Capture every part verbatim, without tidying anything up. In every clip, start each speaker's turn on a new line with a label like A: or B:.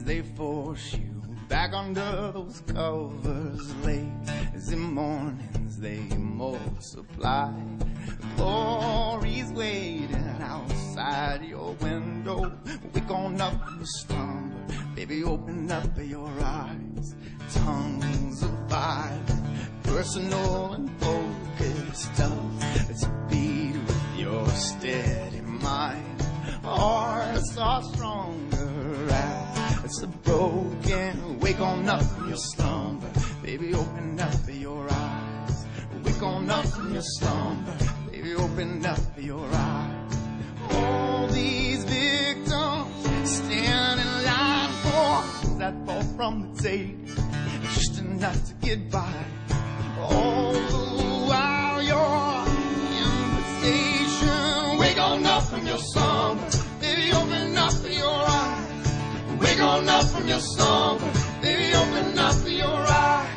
A: they force you back under those covers. Lazy mornings, they multiply. Glory's waiting outside your window. Wake on up from your slumber, baby, open up your eyes. Tongues of fire, personal and focused stuff to beat with your steady mind. Hearts are stronger as a broken. Wake on up from your slumber, baby, open up your eyes. Wake on up from your slumber, baby, open up your eyes. All these victims stand in line for that fall from the table, just enough to get by. All the while your invitation. Wake on up from your slumber, baby, open up your eyes. Wake on up from your slumber, baby, open up your eyes.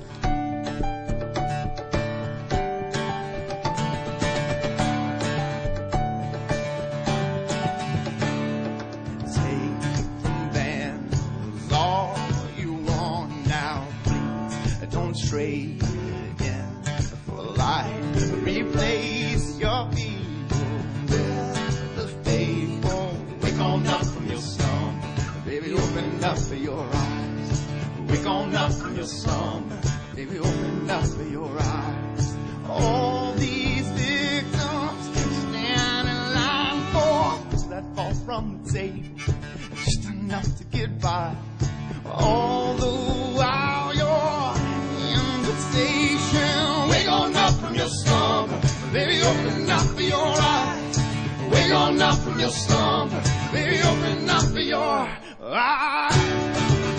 A: Trade in for life. Replace your people with the faithful. Wake on up from your slumber, baby, open up your eyes. Wake on up from your slumber, baby, open up your eyes. All these victims stand in line for that fall from the table, just enough to get by. All the while you're station. Wake on up from your slumber, baby, open up your eyes. Wake on up from your slumber, baby, open up your eyes.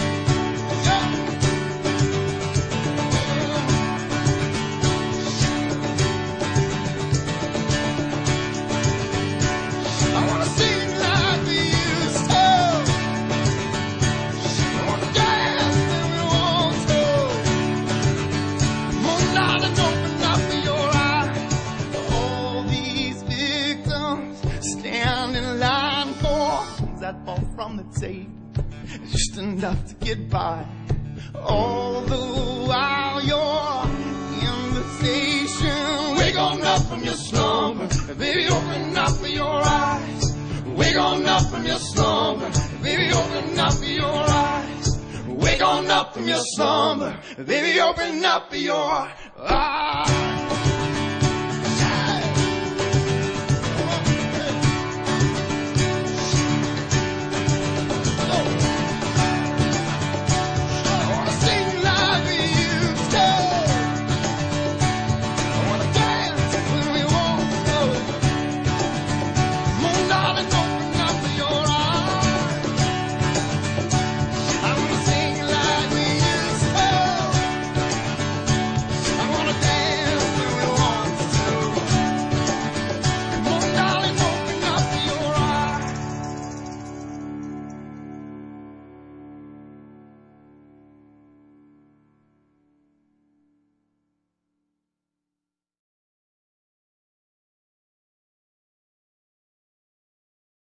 A: I wanna sing like we used to. I wanna dance and we want to. Open up your eyes. All these victims stand in line for that fall from the table, just enough to get by. All the while your invitation. Wake on up from your slumber, baby, open up your eyes. Wake on up from your slumber, baby, open up your eyes. Wake on up from your slumber, baby, open up your eyes.